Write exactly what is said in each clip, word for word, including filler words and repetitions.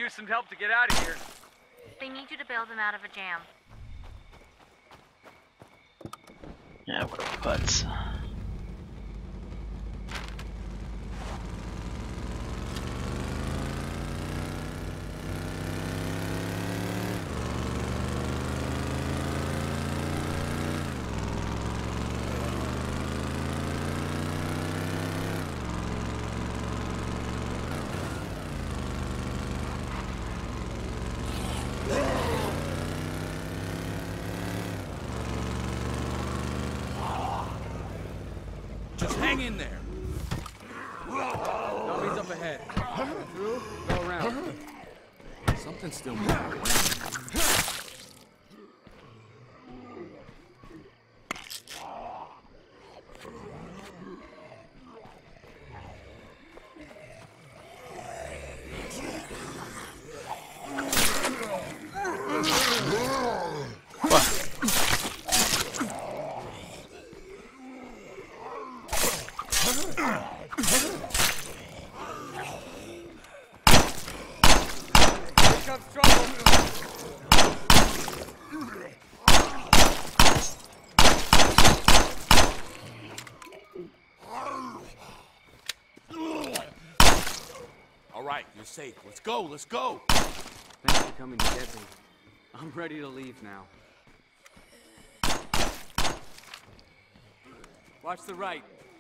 use some help to get out of here. They need you to bail them out of a jam. Yeah, we're putts. Just hang in there. Zombies up ahead. Through, go around. Something's still moving. All right, you're safe. Let's go, let's go. Thanks for coming to get me. I'm ready to leave now. Watch the right.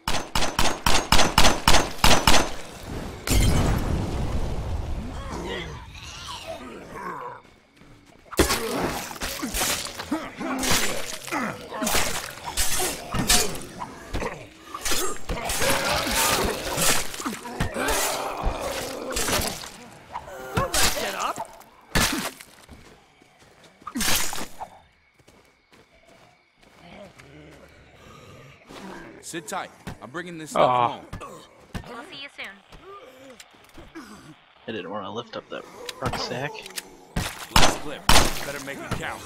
Sit tight. I'm bringing this Aw. stuff home. We'll see you soon. I didn't want to lift up that rucksack. Last clip. Better make it count.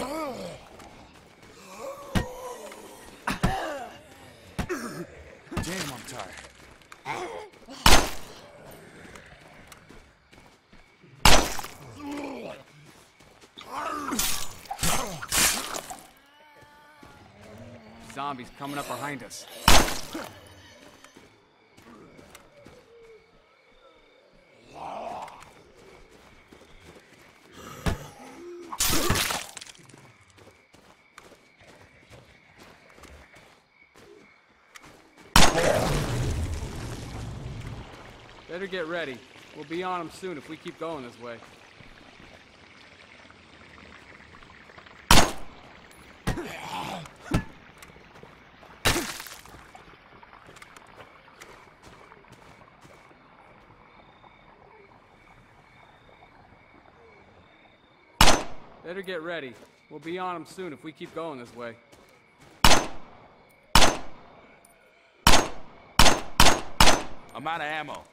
Damn, I'm tired. Zombies coming up behind us. Better get ready. We'll be on them soon if we keep going this way. Better get ready. We'll be on them soon if we keep going this way. I'm out of ammo.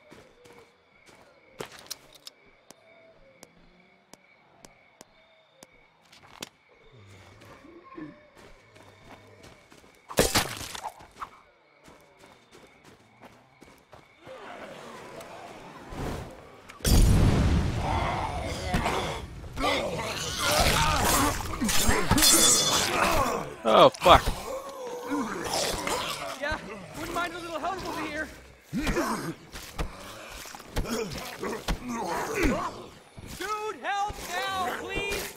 Oh, fuck. Yeah, wouldn't mind a little help over here. Dude, help now, please!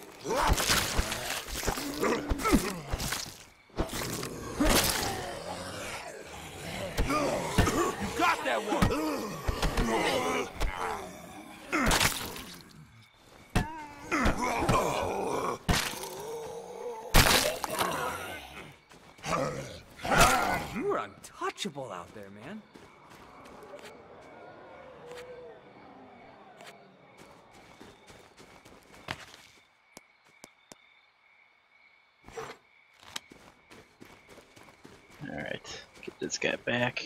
You got that one! You were untouchable out there, man. Alright, get this guy back.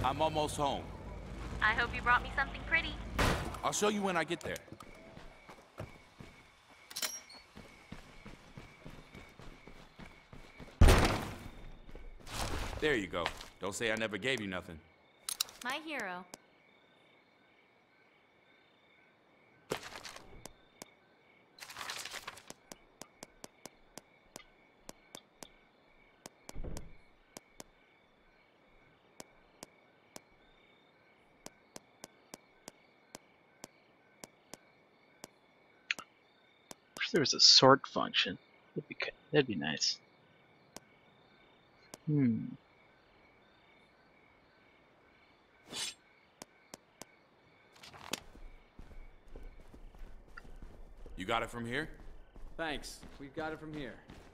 I'm almost home. I hope you brought me something pretty. I'll show you when I get there. There you go. Don't say I never gave you nothing. My hero. If there was a sort function, that'd be that'd be nice. Hmm. You got it from here? Thanks. We've got it from here.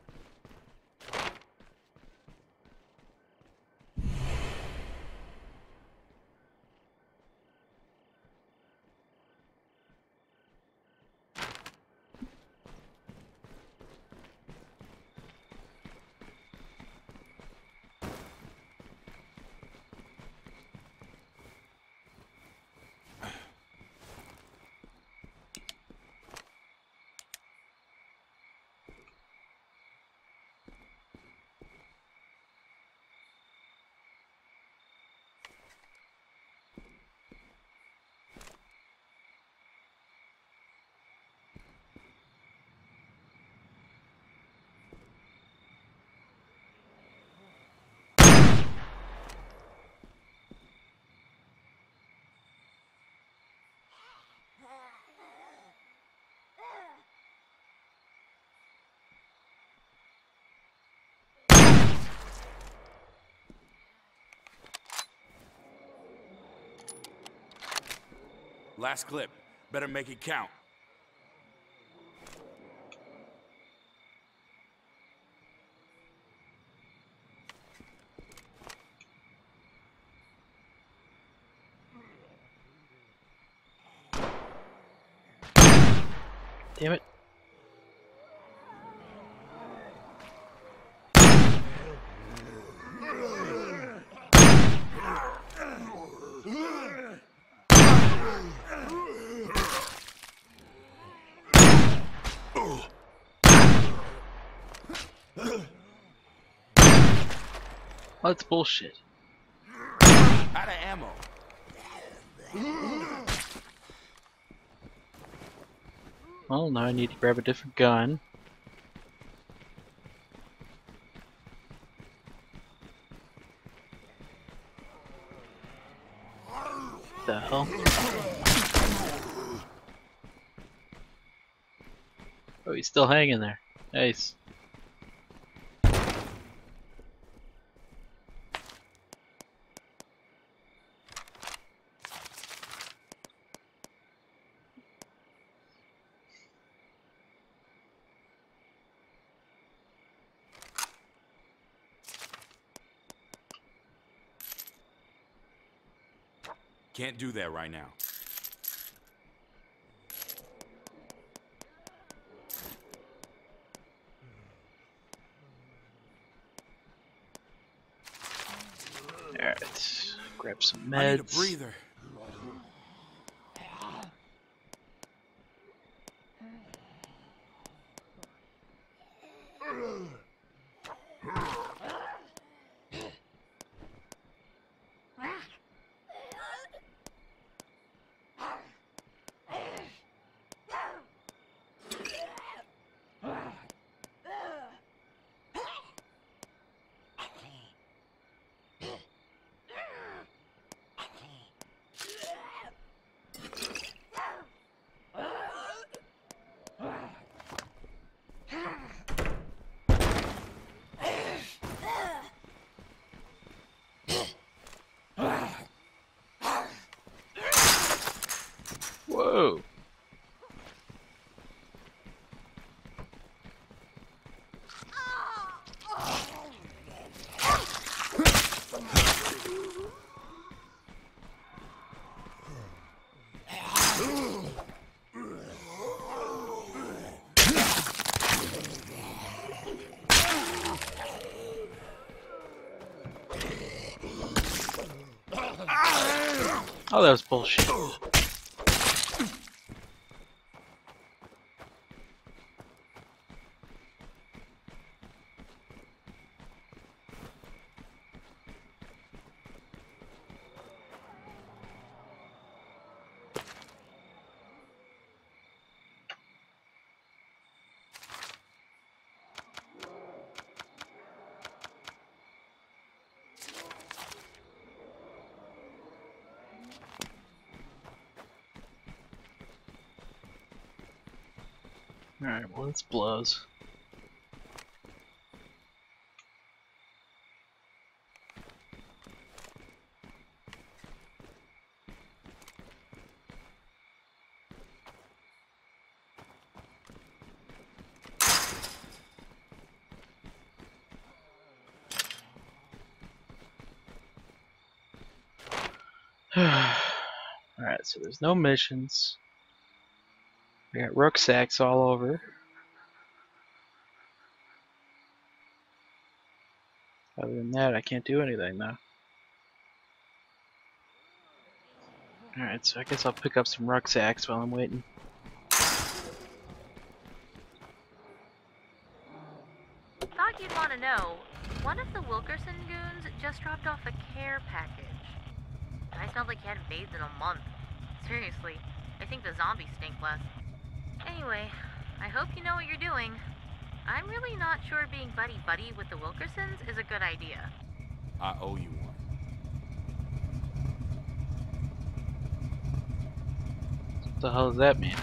Last clip. Better make it count. Damn it. Oh, that's bullshit. Out of ammo. Well, now I need to grab a different gun. What the hell? Oh, he's still hanging there. Nice. Can't do that right now. Alright, grab some meds. I need a breather. Whoa. Oh, that was bullshit. Alright, well, this blows. Alright, so there's no missions. We got rucksacks all over. Other than that, I can't do anything now. Alright, so I guess I'll pick up some rucksacks while I'm waiting. Thought you'd want to know. One of the Wilkerson goons just dropped off a care package. I smelled like you hadn't bathed in a month. Seriously, I think the zombies stink less. Anyway, I hope you know what you're doing. I'm really not sure being buddy-buddy with the Wilkersons is a good idea. I owe you one. What the hell does that mean?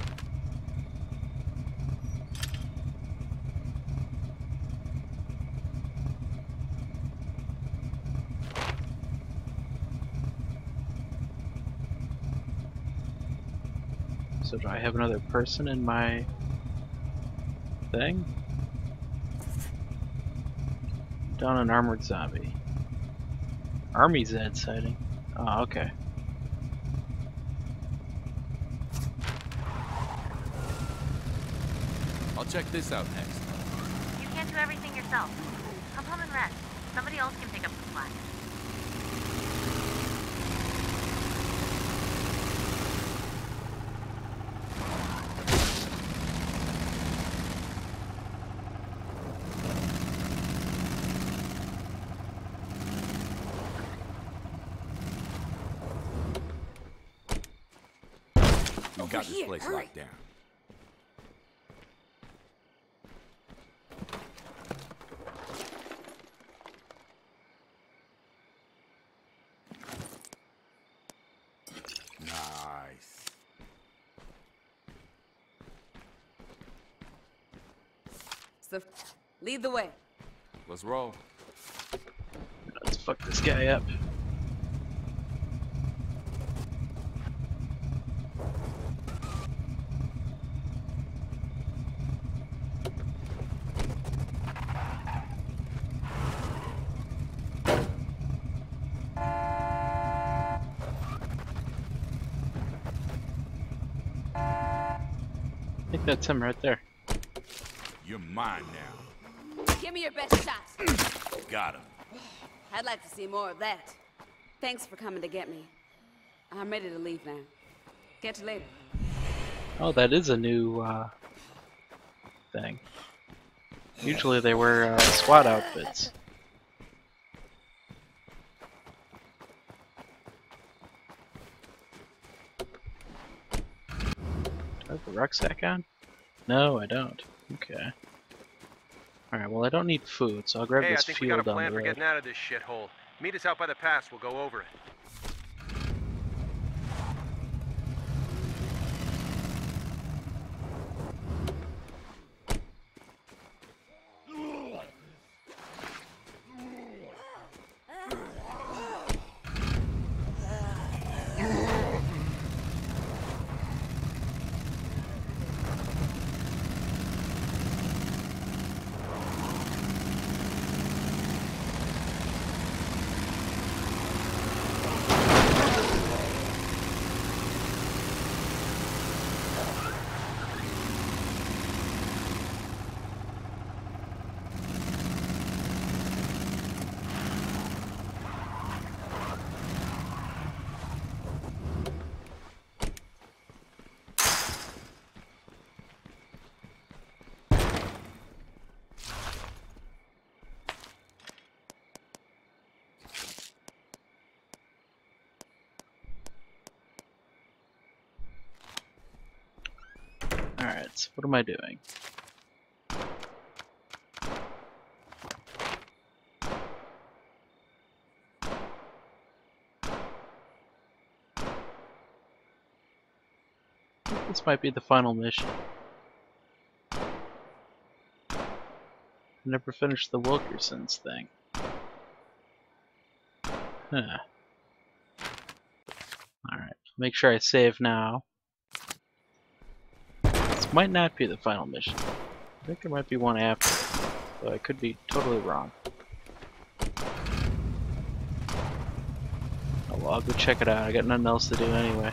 So do I have another person in my thing? Down an armored zombie. Army Zed sighting. Oh, okay. I'll check this out next. You can't do everything yourself. Come home and rest. Somebody else can pick up the slack. We've got this place locked down. Nice. So, lead the way. Let's roll. Let's fuck this guy up. I think that's him right there. You're mine now. Give me your best shot. Got him. I'd like to see more of that. Thanks for coming to get me. I'm ready to leave now. Catch you later. Oh, that is a new uh, thing. Usually they wear uh, SWAT outfits. Do I have the rucksack on? No, I don't. Okay. Alright, well I don't need food, so I'll grab Hey, I this think we fuel got a down plan the for road. getting out of this shithole. Meet us out by the pass, we'll go over it. Alright, so what am I doing? This might be the final mission. I never finished the Wilkersons thing. Huh. Alright, make sure I save now. This might not be the final mission. I think there might be one after, though I could be totally wrong. Oh well, I'll go check it out. I got nothing else to do anyway.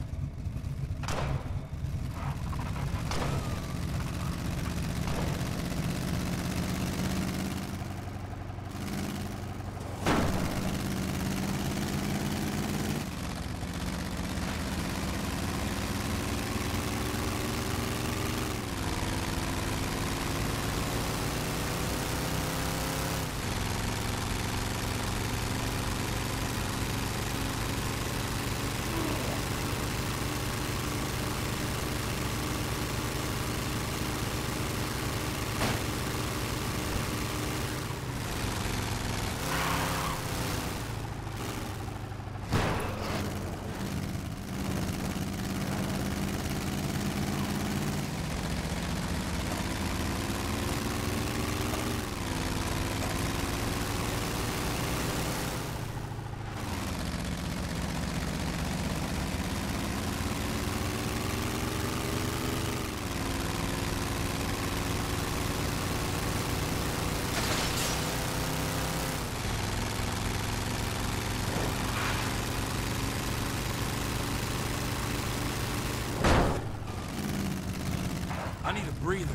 I need a breather.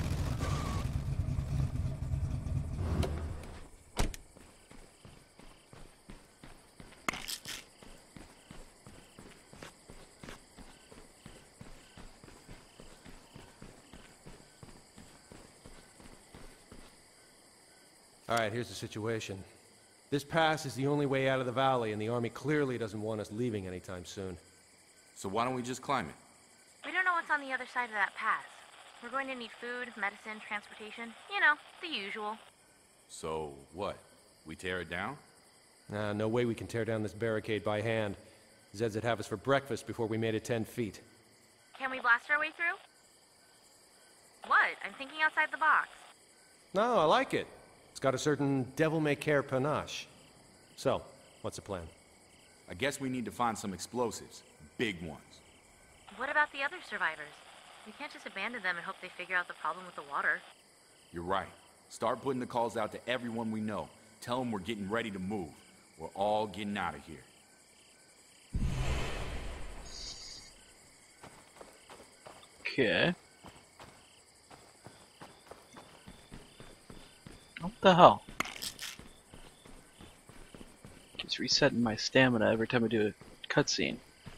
All right, here's the situation. This pass is the only way out of the valley, and the army clearly doesn't want us leaving anytime soon. So why don't we just climb it? We don't know what's on the other side of that pass. We're going to need food, medicine, transportation. You know, the usual. So what? We tear it down? Nah, no way we can tear down this barricade by hand. Zeds would have us for breakfast before we made it ten feet. Can we blast our way through? What? I'm thinking outside the box. No, I like it. It's got a certain devil-may-care panache. So, what's the plan? I guess we need to find some explosives. Big ones. What about the other survivors? We can't just abandon them and hope they figure out the problem with the water. You're right. Start putting the calls out to everyone we know. Tell them we're getting ready to move. We're all getting out of here. Okay. What the hell? Keeps resetting my stamina every time I do a cutscene.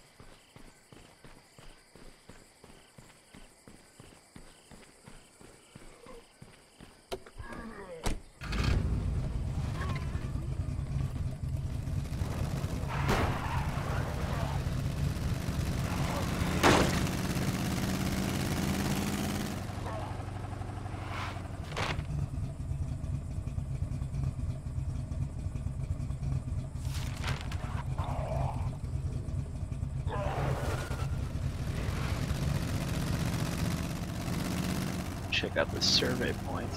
Check out the survey point.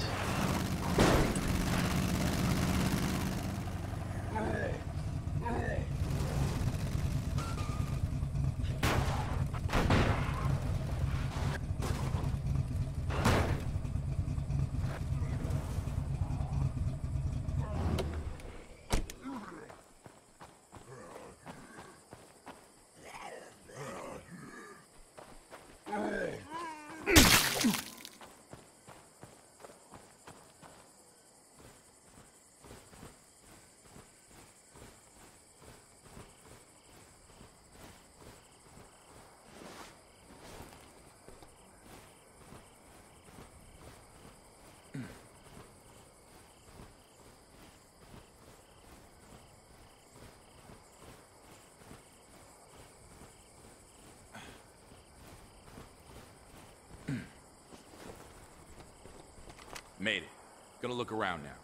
Made it. Gonna look around now.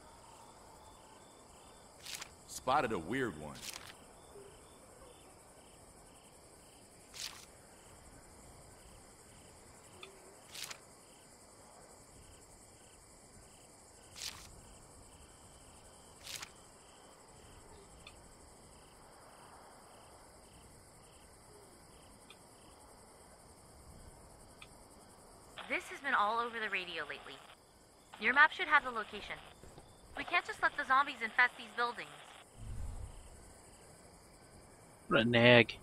Spotted a weird one. This has been all over the radio lately. Your map should have the location. We can't just let the zombies infest these buildings. What a nag.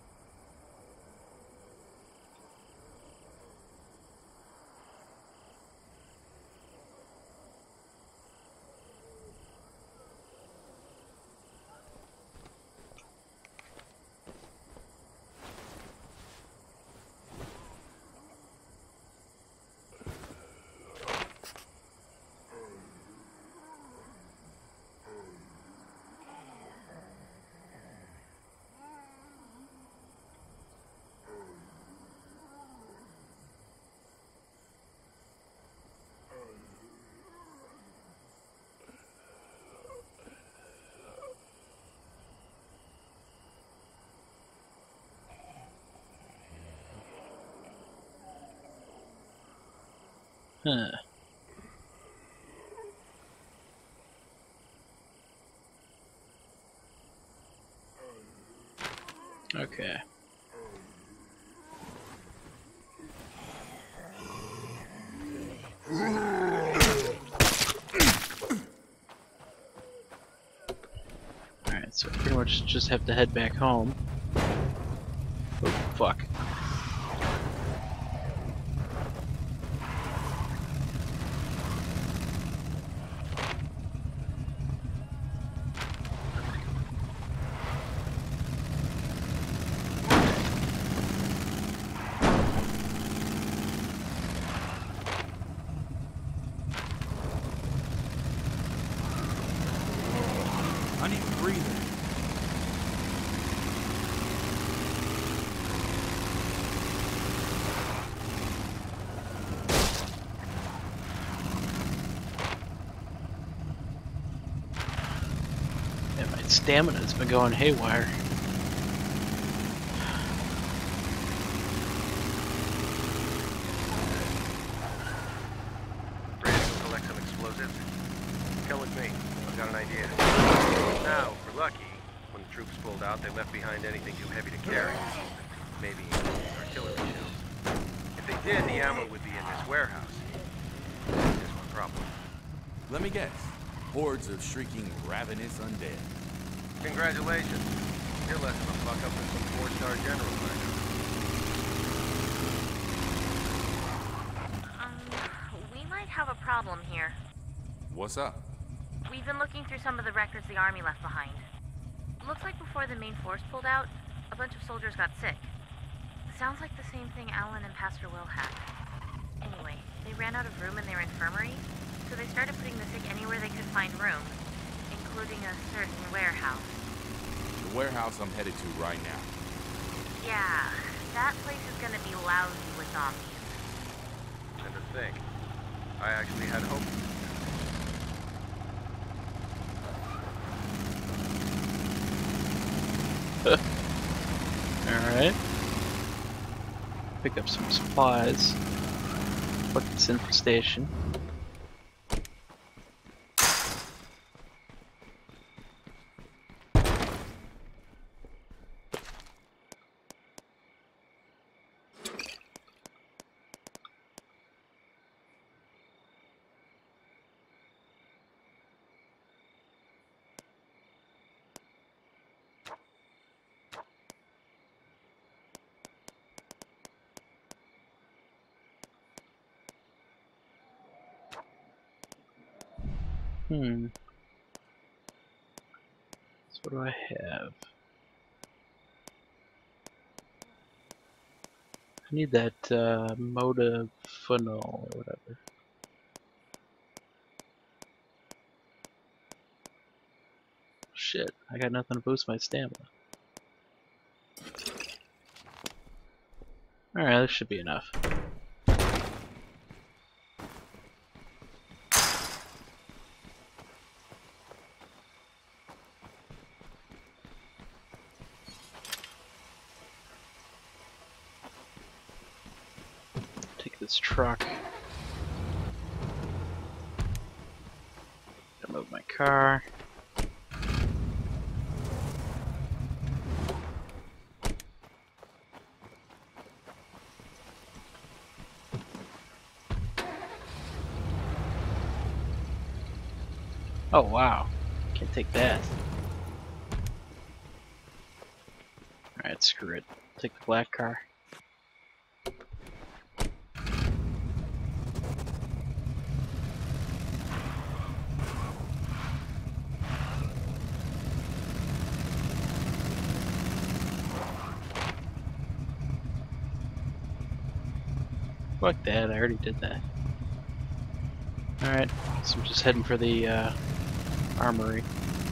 Huh. Okay. Alright, so pretty much just have to head back home. Oh, fuck. I need to breathe. Yeah, my stamina's been going haywire. Ready to go collect some explosives? Come with me. I've got an idea. Now, if we're lucky, when the troops pulled out, they left behind anything too heavy to carry. Maybe artillery shells. If they did, the ammo would be in this warehouse. There's one problem. Let me guess. Hordes of shrieking, ravenous undead. Congratulations. You're less of a fuck-up than some four-star general right now. Um, we might have a problem here. What's up? We've been looking through some of the records the army left behind. Looks like before the main force pulled out, a bunch of soldiers got sick. Sounds like the same thing Alan and Pastor Will had. Anyway, they ran out of room in their infirmary, so they started putting the sick anywhere they could find room, including a certain warehouse. The warehouse I'm headed to right now. Yeah, that place is gonna be lousy with zombies. And to think, I actually had hope. Alright. Pick up some supplies. Fuck this infestation. Hmm. So what do I have? I need that uh, modafinil or whatever. Shit, I got nothing to boost my stamina. Alright, this should be enough. this truck. Gotta move my car. Oh wow, can't take that. Alright, screw it. Take the black car. Fuck that, I already did that. Alright, so I'm just heading for the uh, armory.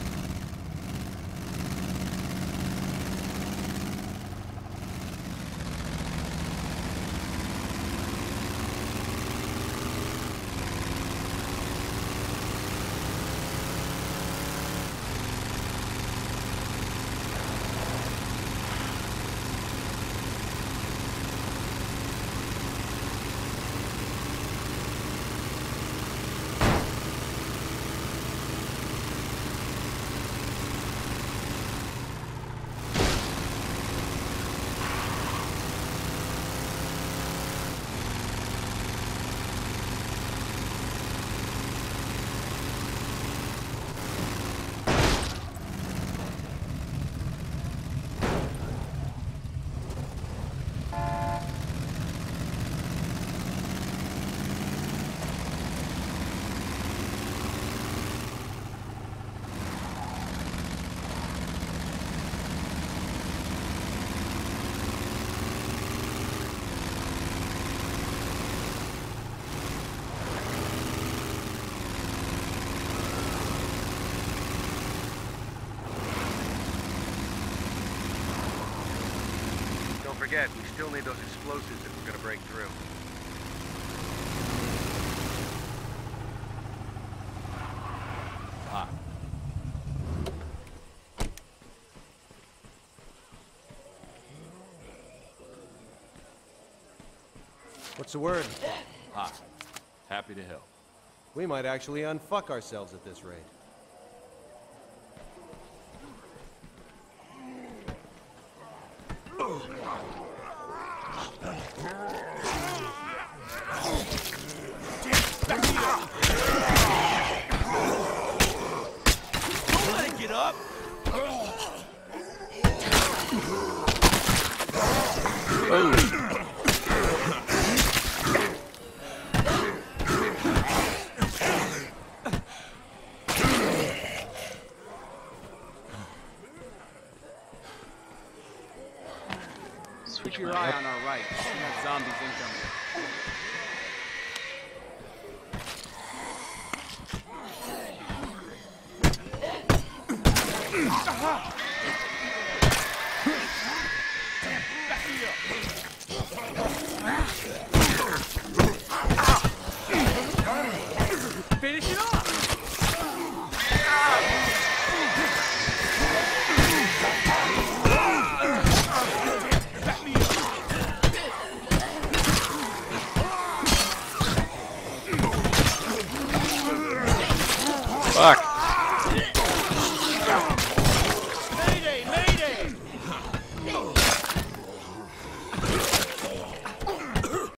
Forget, we still need those explosives if we're gonna break through. Hi. What's the word? Hi. Happy to help. We might actually unfuck ourselves at this rate. Don't let it get up! Keep your eye on our right. We have zombies incoming. Finish it off! Fuck.